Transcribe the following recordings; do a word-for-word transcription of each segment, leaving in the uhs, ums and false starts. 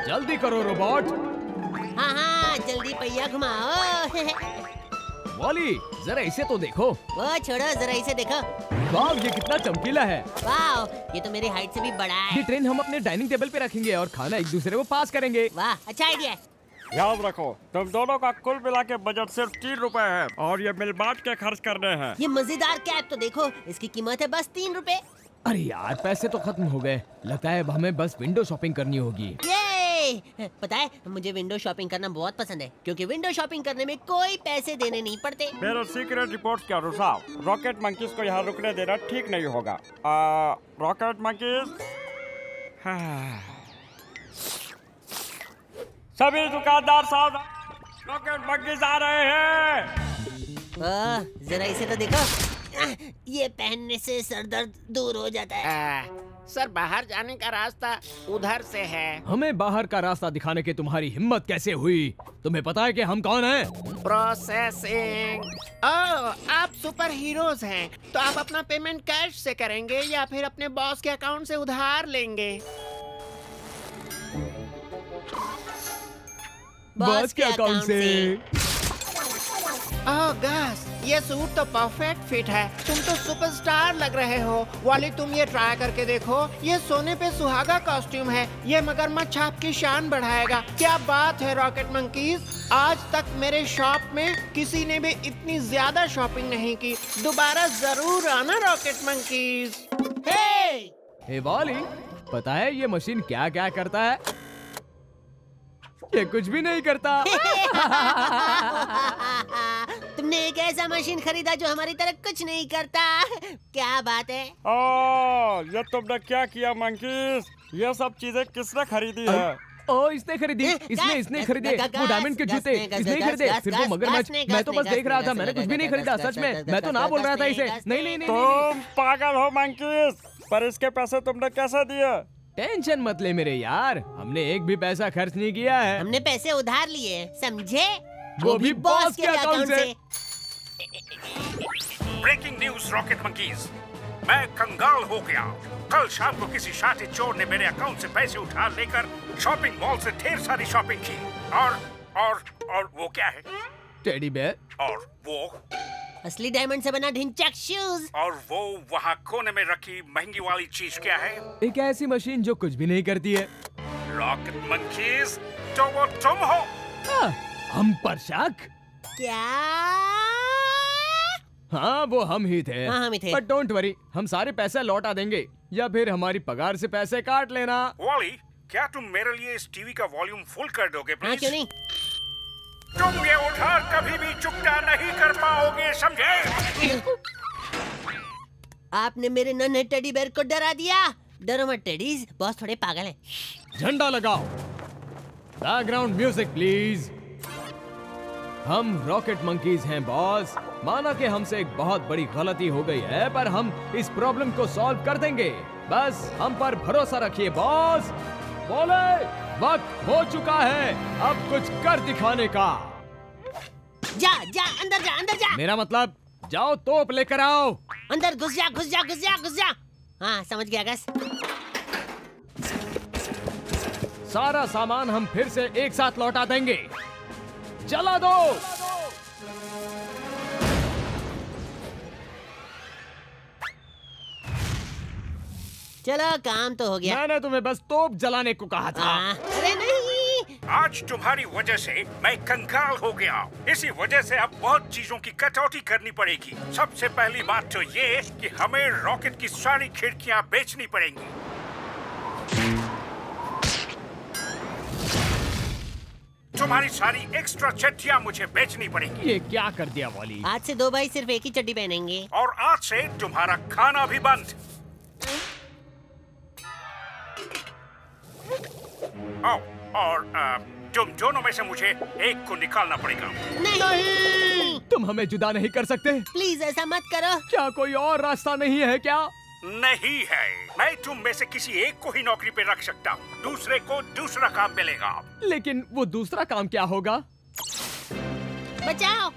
जल्दी करो रोबोट। हाँ हाँ जल्दी पहिया घुमाओ। वॉली जरा इसे तो देखो। वो छोड़ो जरा इसे देखो। वाह ये कितना चमकीला है। वाह ये तो मेरी हाइट से भी बड़ा है। ये ट्रेन हम अपने डाइनिंग टेबल पे रखेंगे और खाना एक दूसरे को पास करेंगे। वाह अच्छा आइडिया। याद रखो तुम दोनों का कुल मिला के बजट सिर्फ तीन रुपए है और ये मिल बांट के खर्च करने हैं। ये मजेदार कैप तो देखो, इसकी कीमत है बस तीन रुपए। अरे यार पैसे तो खत्म हो गए। लगता है अब हमें बस विंडो शॉपिंग करनी होगी। ये पता है मुझे विंडो शॉपिंग करना बहुत पसंद है क्योंकि विंडो शॉपिंग करने में कोई पैसे देने नहीं पड़ते। मेरे सीक्रेट रिपोर्ट्स के अनुसार रॉकेट मंकीज को यहाँ रुकने देना ठीक नहीं होगा। रॉकेट मंकीज सभी दुकानदार सावधान, रॉकेट मंकीज आ रहे हैं। आ, जरा इसे तो देखो, ये पहनने से सर दर्द दूर हो जाता है। आ, सर बाहर जाने का रास्ता उधर से है। हमें बाहर का रास्ता दिखाने की तुम्हारी हिम्मत कैसे हुई? तुम्हें पता है कि हम कौन हैं? प्रोसेसिंग। ओह आप सुपर हीरोज हैं तो आप अपना पेमेंट कैश से करेंगे या फिर अपने बॉस के अकाउंट से उधार लेंगे? बॉस के अकाउंट से। ओह गस ये सूट तो परफेक्ट फिट है। तुम तो सुपरस्टार लग रहे हो। वाली तुम ये ट्राई करके देखो, ये सोने पे सुहागा कॉस्ट्यूम है। ये मगरमच्छ आपकी शान बढ़ाएगा। क्या बात है रॉकेट मंकीज, आज तक मेरे शॉप में किसी ने भी इतनी ज्यादा शॉपिंग नहीं की। दोबारा जरूर आना Rocket Monkeys. Hey hey Wally पता है ये मशीन क्या क्या करता है? ये कुछ भी नहीं करता। तुमने एक ऐसा मशीन खरीदा जो हमारी तरह कुछ नहीं करता। क्या बात है? ओह ये तुमने क्या किया मंकीज? ये सब चीजें किसने खरीदी है? ओ इसने खरीदी, इसने इसने खरीदे वो डायमंड के जूते, इसने ही खरीदे। फिर वो मगरमच्छ, मैं तो बस देख रहा था, मैंने कुछ भी नहीं खरीदा। सच में मैं तो ना बोल रहा था इसे। नहीं नहीं नहीं तुम पागल हो मंकीज, पर इसके पैसे तुमने कैसे दिए? टेंशन मत ले मेरे यार, हमने एक भी पैसा खर्च नहीं किया है। हमने पैसे उधार लिए, समझे? वो भी बॉस के अकाउंट से। ब्रेकिंग न्यूज रॉकेट मंकीज, मैं कंगाल हो गया। कल शाम को किसी शातिर चोर ने मेरे अकाउंट से पैसे उठा लेकर शॉपिंग मॉल से ढेर सारी शॉपिंग की। और और और वो क्या है? Teddy bear. और वो असली डायमंड से बना ढिंचैक शूज। और वो वहाँ कोने में रखी महंगी वाली चीज क्या है? एक ऐसी मशीन जो कुछ भी नहीं करती है। रॉकेट मंकीज तो वो तुम हो। आ, हम पर शक? क्या? हाँ वो हम ही थे। हाँ हम ही थे। बट डोंट वरी, हम सारे पैसे लौटा देंगे या फिर हमारी पगार से पैसे काट लेना। वॉली क्या तुम मेरे लिए इस टीवी का वॉल्यूम फुल कर दोगे प्लीज? हाँ क्यों नहीं? तुम ये उधार कभी भी चुकता नहीं कर पाओगे, समझे? आपने मेरे नन्हे टेडी बेयर को डरा दिया। डरो मत टेडीज, बॉस थोड़े पागल हैं। झंडा लगाओ। Background music please. हम रॉकेट मंकीज हैं बॉस। माना कि हमसे एक बहुत बड़ी गलती हो गई है, पर हम इस प्रॉब्लम को सॉल्व कर देंगे। बस हम पर भरोसा रखिए बॉस। बोले वक्त हो चुका है अब कुछ कर दिखाने का। जा जा अंदर जा अंदर जा। मेरा मतलब जाओ तोप लेकर आओ। अंदर घुस जा घुस जा घुस जा घुस जा। हाँ समझ गया गस। सारा सामान हम फिर से एक साथ लौटा देंगे। चला दो। चलो काम तो हो गया। मैंने तुम्हें बस तोप जलाने को कहा था। आ, अरे नहीं। आज तुम्हारी वजह से मैं कंगाल हो गया। इसी वजह से अब बहुत चीजों की कटौती करनी पड़ेगी। सबसे पहली बात तो ये कि हमें रॉकेट की सारी खिड़कियां बेचनी पड़ेंगी। तुम्हारी सारी एक्स्ट्रा चड्डियां मुझे बेचनी पड़ेंगी। ये क्या कर दिया वॉली? आज से दो भाई सिर्फ एक ही चड्डी पहनेंगे। और आज से तुम्हारा खाना भी बंद। ओ, और आ, तुम दोनों में से मुझे एक को निकालना पड़ेगा। नहीं, नहीं। तुम हमें जुदा नहीं कर सकते। प्लीज ऐसा मत करो। क्या कोई और रास्ता नहीं है क्या? नहीं है। मैं तुम में से किसी एक को ही नौकरी पे रख सकता हूँ, दूसरे को दूसरा काम मिलेगा। लेकिन वो दूसरा काम क्या होगा? बचाओ।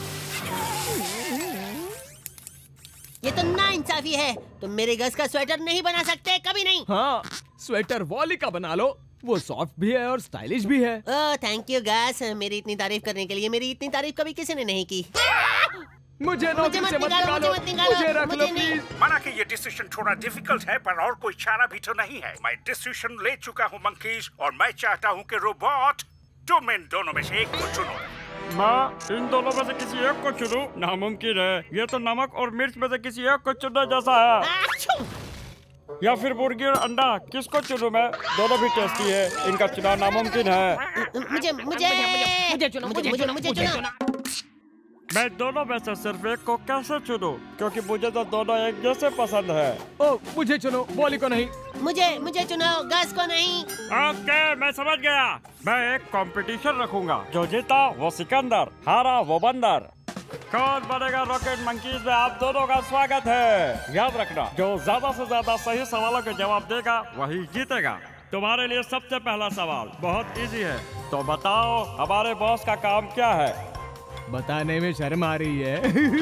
ये तो नाइंसाफी है। तुम मेरे गज का स्वेटर नहीं बना सकते, कभी नहीं। हाँ स्वेटर वॉली का बना लो। वो सॉफ्ट भी है और स्टाइलिश भी है। ओह थैंक यू गाइस, मेरी इतनी तारीफ करने के लिए। मेरी इतनी तारीफ कभी किसी ने नहीं की। मुझे नौकरी से मत निकालो, मुझे रख लो प्लीज। माना कि ये डिसीजन थोड़ा डिफिकल्ट है, पर और कोई चारा भी तो नहीं है। मैं डिसीजन ले चुका हूँ मंकीज, और मैं चाहता हूँ कि रोबोट तुम इन दोनों में से एक को चुनो। मैं इन दोनों में से किसी एक को चुनूं? नामुमकिन है। ये तो नमक और मिर्च में से किसी एक को चुनने जैसा है। या फिर मुर्गी और अंडा, किसको चुनूं मैं? दोनों भी टेस्टी है, इनका चुनाव नामुमकिन है। मुझे मुझे मुझे चुनो, मुझे मुझे मुझे चुनो। मैं दोनों में से सिर्फ एक को कैसे चुनूं? क्योंकि मुझे तो दोनों एक जैसे पसंद है। ओ मुझे चुनो, वॉली को नहीं। मुझे मुझे चुनो, गस को नहीं। ओके मैं समझ गया। मैं एक कंपटीशन रखूंगा, जो जीता वो सिकंदर, हारा वो बंदर। कौन बनेगा रॉकेट मंकीज में? आप दोनों का स्वागत है। याद रखना, जो ज्यादा से ज्यादा सही सवालों के जवाब देगा वही जीतेगा। तुम्हारे लिए सबसे पहला सवाल बहुत इजी है, तो बताओ हमारे बॉस का काम क्या है? बताने में शर्म आ रही है।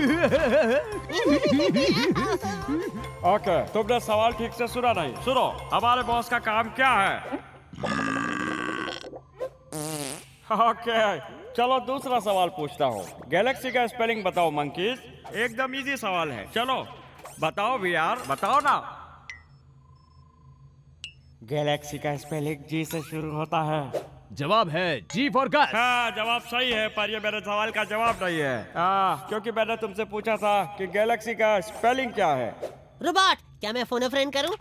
ओके तुमने सवाल ठीक से सुना नहीं। सुनो, हमारे बॉस का काम क्या है? ओके चलो दूसरा सवाल पूछता हूँ। गैलेक्सी का स्पेलिंग बताओ मंकीज। एकदम इजी सवाल है, चलो बताओ भी यार, बताओ ना। गैलेक्सी का स्पेलिंग जी से शुरू होता है। जवाब है जी फॉर गस। हाँ जवाब सही है, पर ये मेरे सवाल का जवाब नहीं है। हाँ क्योंकि मैंने तुमसे पूछा था कि गैलेक्सी का स्पेलिंग क्या है। रोबोट, क्या मैं फोन फ्रेंड करूं?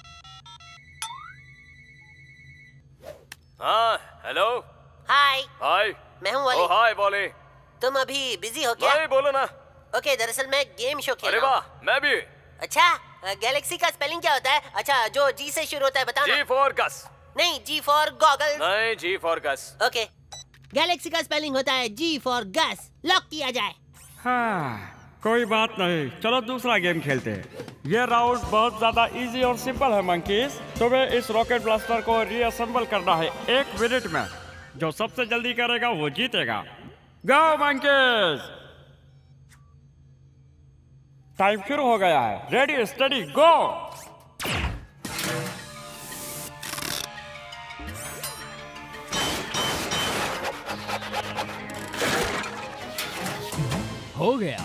हाँ हेलो। हाय हाय। मैं हूं वॉली। ओ हाय वॉली। तुम अभी बिजी हो क्या? नहीं बोलो ना। ओके दरअसल मैं गेम शो खेल अरे रहा हूं। वाह, मैं भी। अच्छा गैलेक्सी का स्पेलिंग क्या होता है? अच्छा जो जी से शुरू होता है बताना। G for guess. नहीं जी फॉर गॉगल्स। नहीं G for guess. Okay galaxy का स्पेलिंग होता है जी फॉर गस। लॉक किया जाए। हाँ कोई बात नहीं, चलो दूसरा गेम खेलते हैं। ये राउंड बहुत ज्यादा इजी और सिंपल है मंकीज। तुम्हें इस रॉकेट ब्लास्टर को रीअसेंबल करना है एक मिनट में। जो सबसे जल्दी करेगा वो जीतेगा। गो मंकीज। टाइम शुरू हो गया है। Ready steady go. हो गया।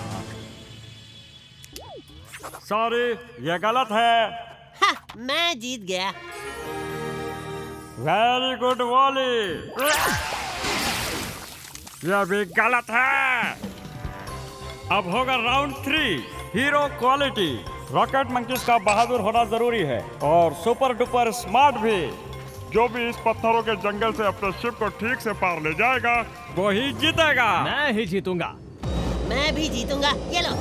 सॉरी ये गलत है। हाँ, मैं जीत गया। Very good Wally. यह भी गलत है। अब होगा round three, hero quality. Rocket Monkeys का बहादुर होना जरूरी है और सुपर डुपर स्मार्ट भी। जो भी इस पत्थरों के जंगल से अपने शिप को ठीक से पार ले जाएगा वो ही जीतेगा। मैं ही जीतूंगा। मैं भी जीतूंगा। ये लो।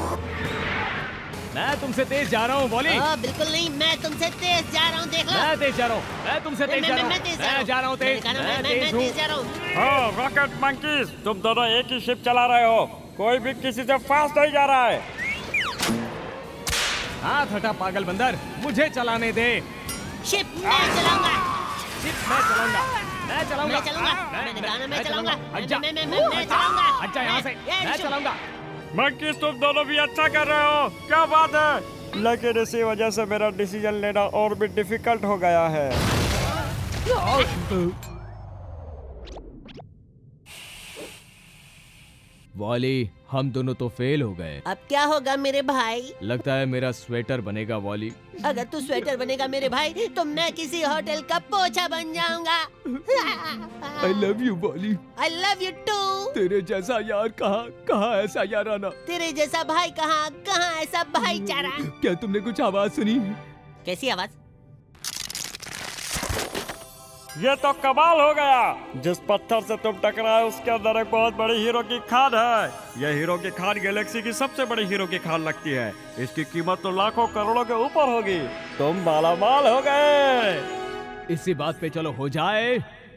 मैं तुमसे तेज जा रहा हूँ वॉली। ओ, बिल्कुल नहीं, मैं तुमसे तेज जा रहा हूँ। देख लो। मैं तेज जा रहा हूँ। मैं तुमसे तेज जा रहा हूँ। मैं जा रहा हूँ तेज। मैं तेज हूँ। जा रहा हूँ। हाँ रॉकेट मंकीज, तुम दोनों एक ही शिप चला रहे हो। कोई भी किसी से फास्ट नहीं जा रहा है। हाँ हटा पागल बंदर, मुझे चलाने दे। शिप मैं चलाऊंगा। शिप मैं चलाऊंगा। मैं चलाऊंगा। मैं चलाऊंगा। मैंने कहा ना मैं चलाऊंगा। अच्छा मैं मैं मैं मैं चलाऊंगा। अच्छा यहाँ से मैं चलाऊंगा। मंकीज तुम दोनों भी अच्छा कर रहे हो, क्या बात है। लेकिन इसी वजह से मेरा डिसीजन लेना और भी डिफिकल्ट हो गया है। वॉली, हम दोनों तो फेल हो गए। अब क्या होगा मेरे भाई? लगता है मेरा स्वेटर बनेगा वॉली। अगर तू स्वेटर बनेगा मेरे भाई तो मैं किसी होटल का पोछा बन जाऊंगा। I love you Wally. I love you too. तेरे जैसा यार कहाँ कहाँ ऐसा याराना। तेरे जैसा भाई कहाँ कहाँ ऐसा भाईचारा। क्या तुमने कुछ आवाज सुनी? कैसी आवाज? ये तो कमाल हो गया। जिस पत्थर से तुम टकराए उसके अंदर एक बहुत बड़ी हीरो की खान है। यह हीरो की खान गैलेक्सी की सबसे बड़ी हीरो की खान लगती है। इसकी कीमत तो लाखों करोड़ों के ऊपर होगी। तुम माला माल हो गए। इसी बात पे चलो हो जाए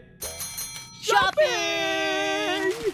शॉपिंग।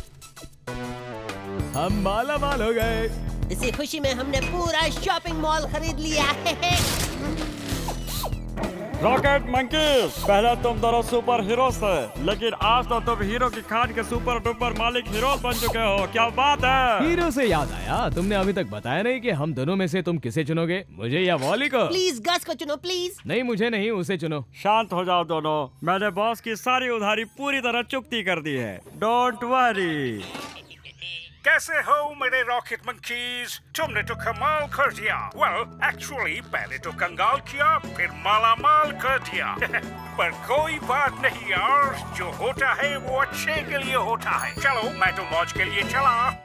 हम माला माल हो गए। इसी खुशी में हमने पूरा शॉपिंग मॉल खरीद लिया है। रॉकेट मंकीज, पहले तुम दोनों सुपर हीरो थे, लेकिन आज तो तुम हीरो की खान के सुपर डुपर मालिक हीरो बन चुके हो। क्या बात है? हीरो से याद आया, तुमने अभी तक बताया नहीं कि हम दोनों में से तुम किसे चुनोगे, मुझे या वॉली को? प्लीज गस को चुनो प्लीज। नहीं, मुझे नहीं, उसे चुनो। शांत हो जाओ दोनों, मैंने बॉस की सारी उधारी पूरी तरह चुकती कर दी है। Don't worry. कैसे हो मेरे रॉकेट मंकीज? तुमने तो कमाल कर दिया। वेल एक्चुअली पहले तो कंगाल किया, फिर मालामाल कर दिया। पर कोई बात नहीं यार, जो होता है वो अच्छे के लिए होता है। चलो मैं तो मौज के लिए चला।